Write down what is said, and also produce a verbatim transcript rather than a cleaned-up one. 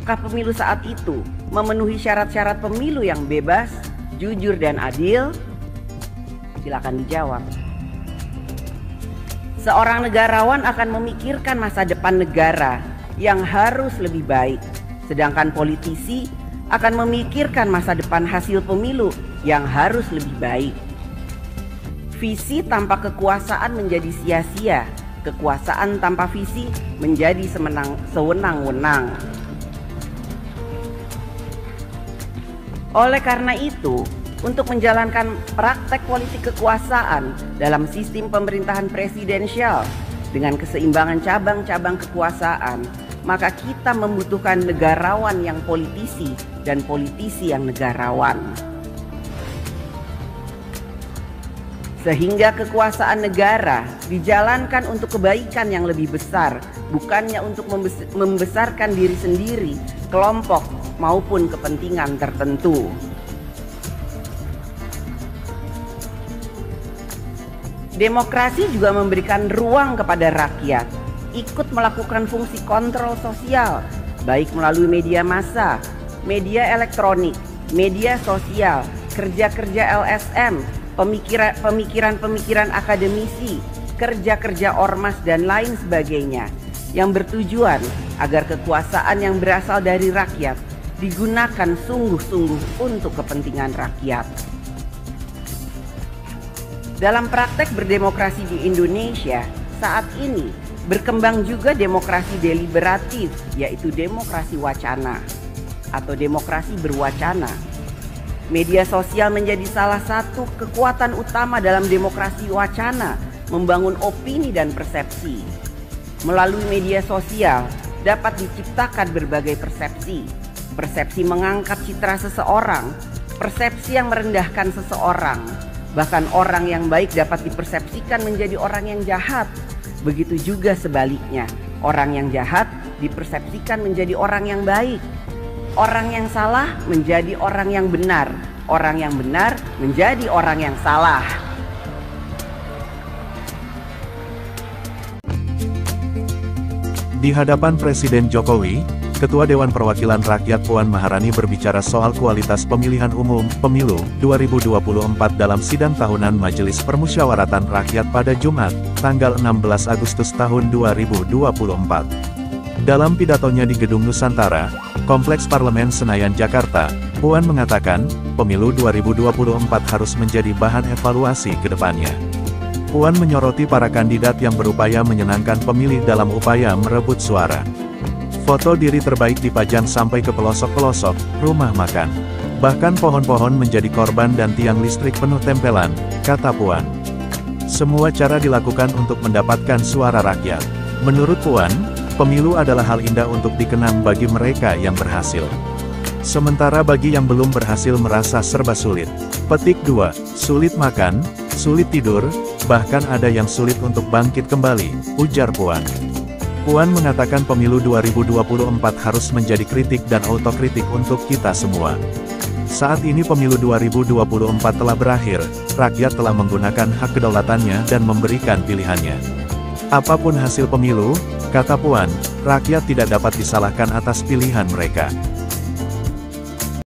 Apakah pemilu saat itu memenuhi syarat-syarat pemilu yang bebas, jujur, dan adil? Silakan dijawab. Seorang negarawan akan memikirkan masa depan negara yang harus lebih baik, sedangkan politisi akan memikirkan masa depan hasil pemilu yang harus lebih baik. Visi tanpa kekuasaan menjadi sia-sia, kekuasaan tanpa visi menjadi semenang, sewenang-wenang. Oleh karena itu, untuk menjalankan praktek politik kekuasaan dalam sistem pemerintahan presidensial dengan keseimbangan cabang-cabang kekuasaan, maka kita membutuhkan negarawan yang politisi dan politisi yang negarawan. Sehingga kekuasaan negara dijalankan untuk kebaikan yang lebih besar, bukannya untuk membesarkan diri sendiri, kelompok, maupun kepentingan tertentu. Demokrasi juga memberikan ruang kepada rakyat ikut melakukan fungsi kontrol sosial, baik melalui media massa, media elektronik, media sosial, kerja-kerja L S M, pemikiran pemikiran-pemikiran akademisi, kerja-kerja ormas, dan lain sebagainya, yang bertujuan agar kekuasaan yang berasal dari rakyat digunakan sungguh-sungguh untuk kepentingan rakyat. Dalam praktek berdemokrasi di Indonesia saat ini berkembang juga demokrasi deliberatif, yaitu demokrasi wacana atau demokrasi berwacana. Media sosial menjadi salah satu kekuatan utama dalam demokrasi wacana, membangun opini dan persepsi. Melalui media sosial dapat diciptakan berbagai persepsi. Persepsi mengangkat citra seseorang, persepsi yang merendahkan seseorang. Bahkan orang yang baik dapat dipersepsikan menjadi orang yang jahat. Begitu juga sebaliknya, orang yang jahat dipersepsikan menjadi orang yang baik. Orang yang salah menjadi orang yang benar. Orang yang benar menjadi orang yang salah. Di hadapan Presiden Jokowi, Ketua Dewan Perwakilan Rakyat Puan Maharani berbicara soal kualitas pemilihan umum Pemilu dua ribu dua puluh empat dalam sidang tahunan Majelis Permusyawaratan Rakyat pada Jumat, tanggal enam belas Agustus tahun dua ribu dua puluh empat. Dalam pidatonya di Gedung Nusantara, Kompleks Parlemen Senayan, Jakarta, Puan mengatakan, Pemilu dua ribu dua puluh empat harus menjadi bahan evaluasi ke depannya. Puan menyoroti para kandidat yang berupaya menyenangkan pemilih dalam upaya merebut suara. Foto diri terbaik dipajang sampai ke pelosok-pelosok rumah makan. Bahkan pohon-pohon menjadi korban dan tiang listrik penuh tempelan, kata Puan. Semua cara dilakukan untuk mendapatkan suara rakyat. Menurut Puan, pemilu adalah hal indah untuk dikenang bagi mereka yang berhasil. Sementara bagi yang belum berhasil merasa serba sulit. Petik dua, sulit makan, sulit tidur, bahkan ada yang sulit untuk bangkit kembali, ujar Puan. Puan mengatakan pemilu dua ribu dua puluh empat harus menjadi kritik dan autokritik untuk kita semua. Saat ini pemilu dua ribu dua puluh empat telah berakhir, rakyat telah menggunakan hak kedaulatannya dan memberikan pilihannya. Apapun hasil pemilu, kata Puan, rakyat tidak dapat disalahkan atas pilihan mereka.